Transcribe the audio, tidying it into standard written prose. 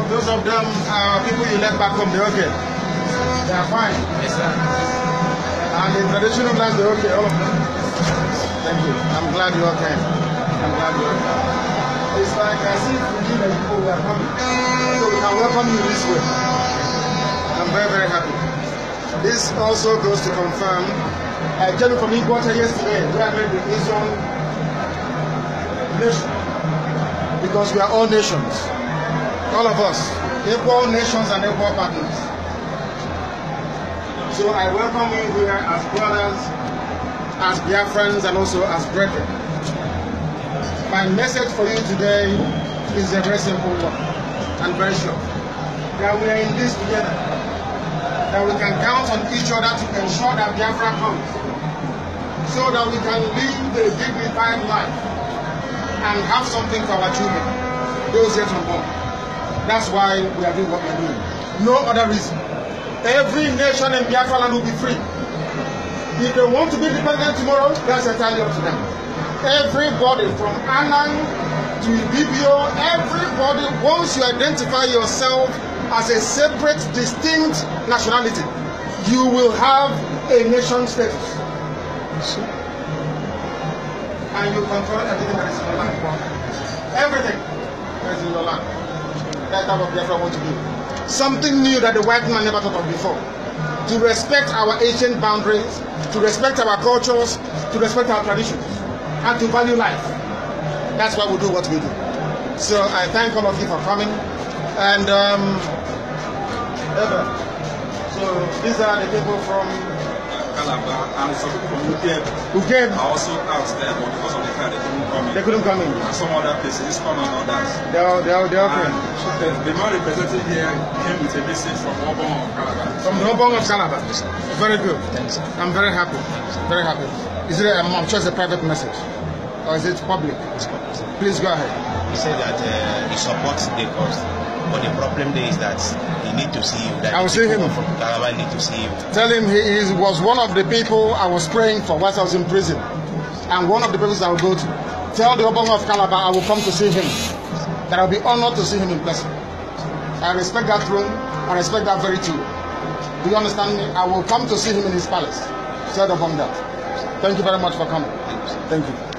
Those of them are people you left back home, they're okay. They are fine. Yes, sir. And the traditional lands, they're okay, all of them. Thank you. I'm glad you all came. I'm glad you all came. It's like I see the people who are coming. So we can welcome you this way. I'm very, very happy. This also goes to confirm. I came from Equator yesterday. We are the Asian nation. Because we are all nations. All of us. Equal nations and equal partners. So I welcome you here as brothers, as Biafrans, and also as brethren. My message for you today is a very simple one and very short. That we are in this together. That we can count on each other to ensure that Biafra comes. So that we can live a dignified life and have something for our children, those yet unborn. That's why we are doing what we are doing. No other reason. Every nation in Biafra land will be free. If they want to be independent tomorrow, that's entirely up to them. Everybody from Anang to Ibibio, everybody, once you identify yourself as a separate, distinct nationality, you will have a nation status. And you control everything that is in your land. Everything that is in your land. That's what Biafra want to do. Something new that the white man never thought of before. To respect our ancient boundaries, to respect our cultures, to respect our traditions, and to value life. That's why we do what we do. So I thank all of you for coming. And so these are the people from Calabar and some people from Ugen. Ugen. I also asked them, but because of the car, they couldn't come in. They couldn't come in. And some other places, come and others. They're okay. And the man represented here came with a message from Obong of Calabar. From the Obong of Calabar. Very good. Thanks. I'm very happy. Very happy. Is it I'm sure it's a private message? Or is it public? It's public. Please go ahead. He said that he supports the cause. But the problem there is that he need to see you. That I will see him. From Calabar need to see you. Tell him he was one of the people I was praying for whilst I was in prison. And one of the places I will go to. Tell the Obong of Calabar I will come to see him. That I will be honored to see him in person. I respect that throne. I respect that very too. Do you understand me? I will come to see him in his palace. Tell the Obong that. Thank you very much for coming. Thank you.